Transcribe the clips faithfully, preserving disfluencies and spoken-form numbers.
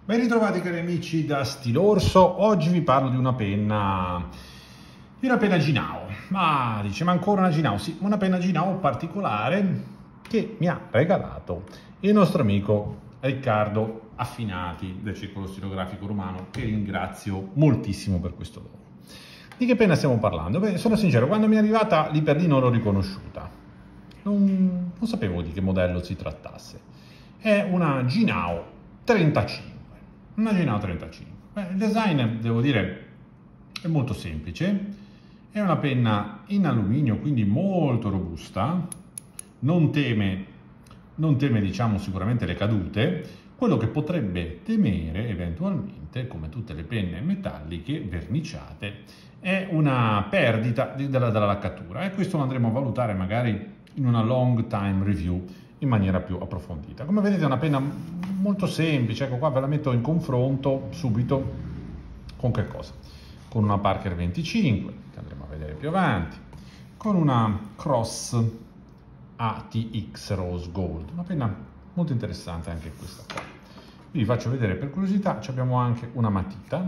Ben ritrovati cari amici da Stilorso. Oggi vi parlo di una penna, di una penna Ginao. Ma dice, ma ancora una Ginao? Sì, una penna Ginao particolare che mi ha regalato il nostro amico Riccardo Affinati del Circolo Stilografico Romano, che ringrazio moltissimo per questo dono. Di che penna stiamo parlando? Beh, sono sincero, quando mi è arrivata lì per lì non l'ho riconosciuta. Non, non sapevo di che modello si trattasse. È una Ginao trentacinque. Una Ginao trentacinque. Beh, il design, devo dire, è molto semplice. È una penna in alluminio, quindi molto robusta. Non teme, non teme, diciamo, sicuramente le cadute. Quello che potrebbe temere eventualmente, come tutte le penne metalliche verniciate, è una perdita della, della laccatura. E questo lo andremo a valutare magari in una long time review in maniera più approfondita. Come vedete è una penna molto semplice, ecco qua ve la metto in confronto subito con che cosa? Con una Parker venticinque, che andremo a vedere più avanti, con una Cross A T X Rose Gold, una penna molto interessante anche questa qua. Vi faccio vedere per curiosità, abbiamo anche una matita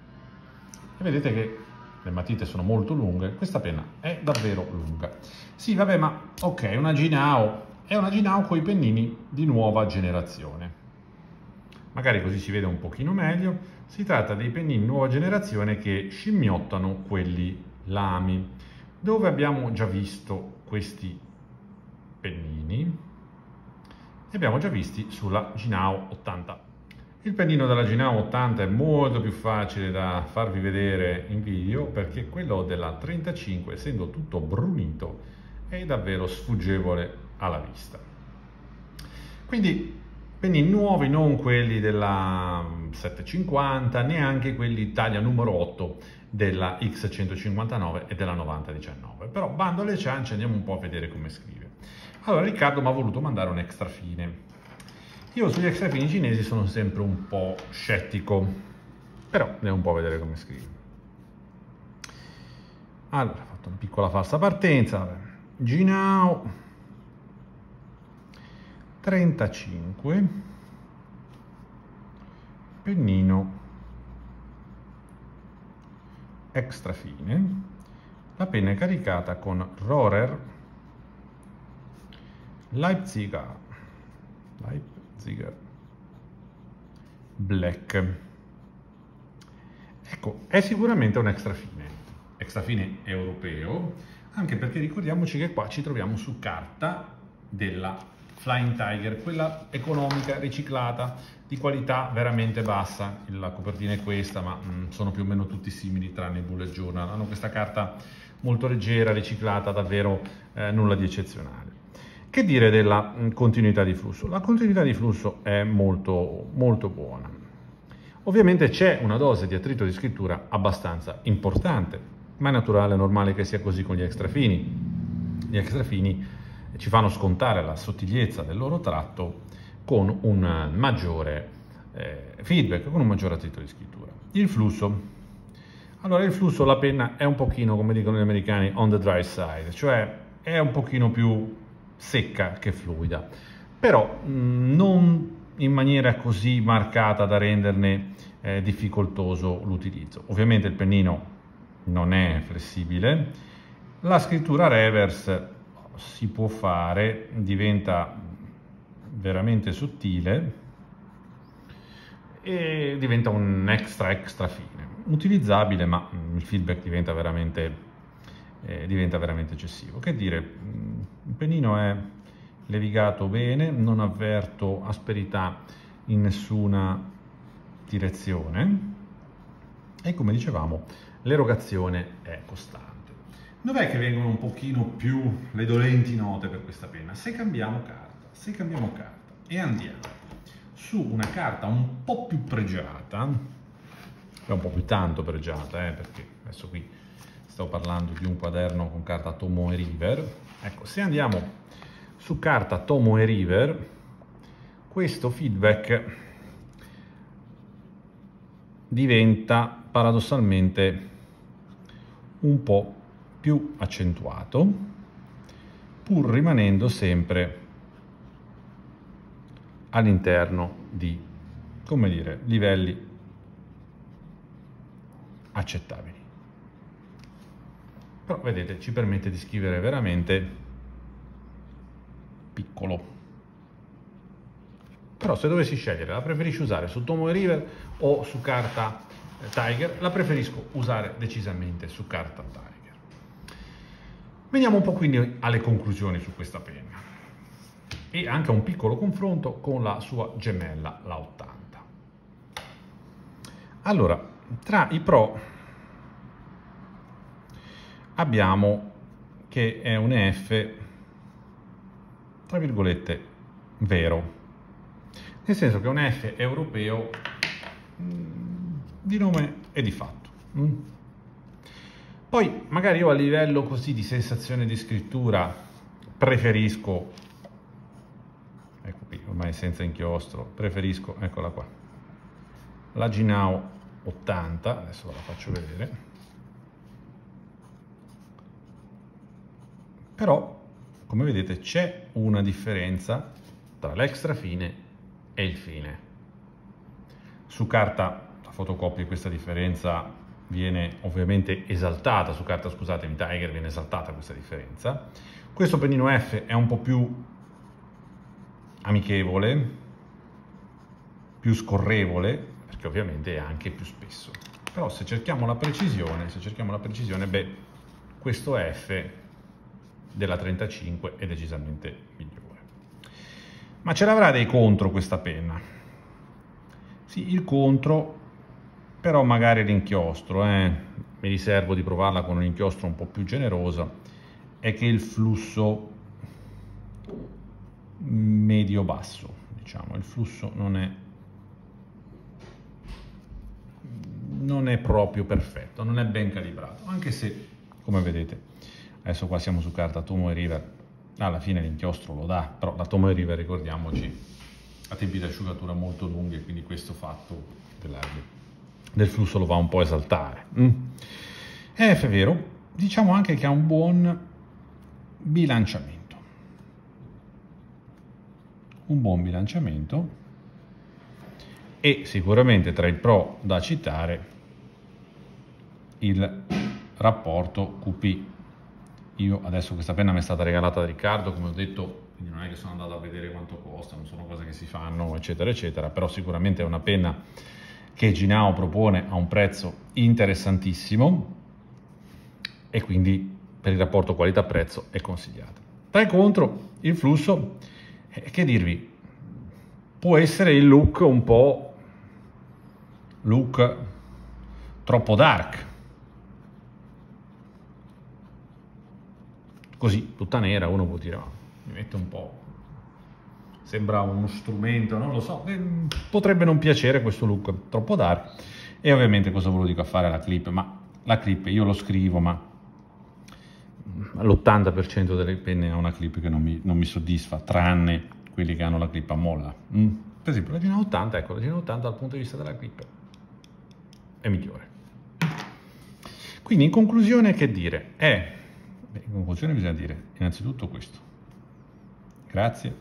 e vedete che le matite sono molto lunghe, questa penna è davvero lunga. Sì, vabbè, ma ok, una Ginao, è una Ginao con i pennini di nuova generazione. Magari così si vede un pochino meglio. Si tratta dei pennini nuova generazione che scimmiottano quelli lami, dove abbiamo già visto questi pennini, li abbiamo già visti sulla Ginao ottanta. Il pennino della Ginao ottanta è molto più facile da farvi vedere in video perché quello della trentacinque, essendo tutto brunito, è davvero sfuggevole alla vista. Quindi pennini nuovi, non quelli della settecentocinquanta, neanche quelli taglia numero otto della X centocinquantanove e della novanta diciannove. Però bando alle ciance, andiamo un po' a vedere come scrive. Allora Riccardo mi ha voluto mandare un extra fine. Io sugli extra fini cinesi sono sempre un po' scettico, però andiamo un po' a vedere come scrive. Allora, ho fatto una piccola falsa partenza. Ginao trentacinque, pennino extra fine. La penna è caricata con Rohrer Leipziger Leipziger Black. Ecco, è sicuramente un extra fine, extra fine europeo, anche perché ricordiamoci che qua ci troviamo su carta della Flying Tiger, quella economica, riciclata, di qualità veramente bassa. La copertina è questa, ma mh, sono più o meno tutti simili tranne il bullet journal. Hanno questa carta molto leggera, riciclata, davvero eh, nulla di eccezionale. Che dire della mh, continuità di flusso? La continuità di flusso è molto, molto buona. Ovviamente c'è una dose di attrito di scrittura abbastanza importante, ma è naturale, è normale che sia così con gli extra fini. Gli extra fini ci fanno scontare la sottigliezza del loro tratto con un maggiore eh, feedback, con un maggiore attrito di scrittura. Il flusso. Allora il flusso, la penna è un pochino, come dicono gli americani, on the dry side, cioè è un pochino più secca che fluida, però mh, non in maniera così marcata da renderne eh, difficoltoso l'utilizzo. Ovviamente il pennino non è flessibile, la scrittura reverse si può fare, diventa veramente sottile e diventa un extra extra fine, utilizzabile, ma il feedback diventa veramente, eh, diventa veramente eccessivo. Che dire, il pennino è levigato bene, non avverto asperità in nessuna direzione e, come dicevamo, l'erogazione è costante. Dov'è che vengono un pochino più le dolenti note per questa penna? Se cambiamo carta, se cambiamo carta e andiamo su una carta un po' più pregiata, è un po' più tanto pregiata, eh, perché adesso qui sto parlando di un quaderno con carta Tomoe River. Ecco, se andiamo su carta Tomoe River, questo feedback diventa paradossalmente un po' più accentuato, pur rimanendo sempre all'interno di come dire, livelli accettabili. Però vedete, ci permette di scrivere veramente piccolo. Però se dovessi scegliere, la preferisci usare su Tomoe River o su carta Tiger? La preferisco usare decisamente su carta Tiger. Veniamo un po' quindi alle conclusioni su questa penna e anche a un piccolo confronto con la sua gemella, la ottanta. Allora, tra i pro abbiamo che è un E F, tra virgolette, vero. Nel senso che è un E F europeo mh, di nome e di fatto. Mh. Poi magari io a livello così di sensazione di scrittura preferisco, ecco qui, ormai senza inchiostro, preferisco, eccola qua, la Jinao ottanta, adesso ve la faccio vedere. Però, come vedete, c'è una differenza tra l'extra fine e il fine. Su carta, la fotocopia, questa differenza viene ovviamente esaltata, su carta, scusatemi, Tiger viene esaltata questa differenza. Questo pennino F è un po' più amichevole, più scorrevole, perché ovviamente è anche più spesso. Però se cerchiamo la precisione, se cerchiamo la precisione, beh, questo F della trentacinque è decisamente migliore. Ma ce l'avrà dei contro questa penna? Sì, il contro, però magari l'inchiostro, eh? mi riservo di provarla con un inchiostro un po' più generoso, è che il flusso medio-basso, diciamo, il flusso non è, non è proprio perfetto, non è ben calibrato, anche se, come vedete, adesso qua siamo su carta Tomoe River, alla fine l'inchiostro lo dà, però la Tomoe River, ricordiamoci, ha tempi di asciugatura molto lunghi, quindi questo fatto della, del flusso lo va un po' a esaltare. Mm. E F è vero, diciamo anche che ha un buon bilanciamento. Un buon bilanciamento e sicuramente tra i pro da citare il rapporto Q P. Io adesso questa penna mi è stata regalata da Riccardo, come ho detto, quindi non è che sono andato a vedere quanto costa, non sono cose che si fanno, eccetera, eccetera, però sicuramente è una penna che Jinao propone a un prezzo interessantissimo e quindi per il rapporto qualità-prezzo è consigliata. Tra i contro, il flusso, eh, che dirvi, può essere il look un po' look troppo dark, così tutta nera, uno può dire, oh, mi mette un po', sembra uno strumento, non lo so, eh, potrebbe non piacere questo look troppo dark. E ovviamente cosa ve lo dico a fare la clip? Ma la clip io lo scrivo, ma l'ottanta per cento delle penne ha una clip che non mi, non mi soddisfa, tranne quelli che hanno la clip a molla. Mm? Per esempio la Jinao ottanta, ecco, la Jinao ottanta dal punto di vista della clip è migliore. Quindi in conclusione che dire? Eh, beh, in conclusione bisogna dire innanzitutto questo. Grazie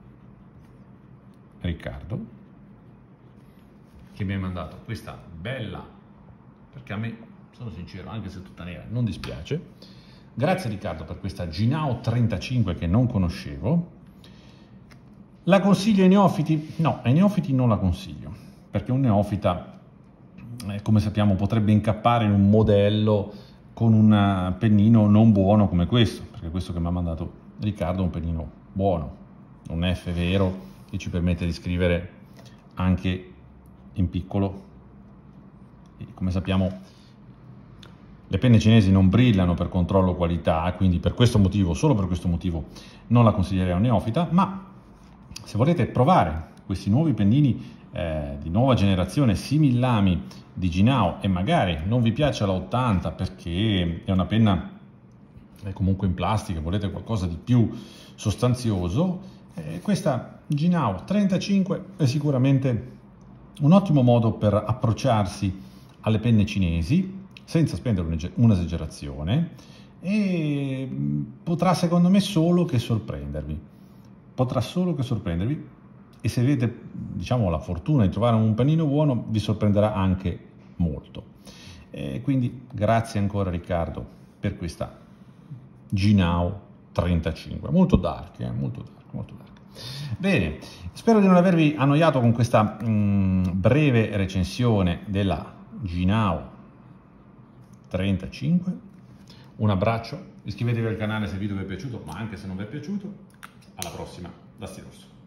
Riccardo che mi hai mandato questa bella, perché a me, sono sincero, anche se tutta nera, non dispiace. Grazie Riccardo per questa Jinao trentacinque che non conoscevo. La consiglio ai neofiti? No, ai neofiti non la consiglio, perché un neofita, eh, come sappiamo, potrebbe incappare in un modello con un pennino non buono come questo, perché questo che mi ha mandato Riccardo è un pennino buono, un F vero che ci permette di scrivere anche in piccolo. E come sappiamo le penne cinesi non brillano per controllo qualità, quindi per questo motivo, solo per questo motivo, non la consiglierei a un neofita. Ma se volete provare questi nuovi pennini eh, di nuova generazione simillami di Jinao e magari non vi piace la ottanta perché è una penna è comunque in plastica, volete qualcosa di più sostanzioso, eh, questa Jinao trentacinque è sicuramente un ottimo modo per approcciarsi alle penne cinesi senza spendere un'esagerazione e potrà secondo me solo che sorprendervi. Potrà solo che sorprendervi e se avete, diciamo, la fortuna di trovare un panino buono vi sorprenderà anche molto. E quindi grazie ancora Riccardo per questa Ginao trentacinque, molto dark, eh? molto dark, molto dark. Bene, spero di non avervi annoiato con questa mh, breve recensione della Ginao trentacinque. Un abbraccio, iscrivetevi al canale se il video vi è piaciuto, ma anche se non vi è piaciuto. Alla prossima da Stilorso.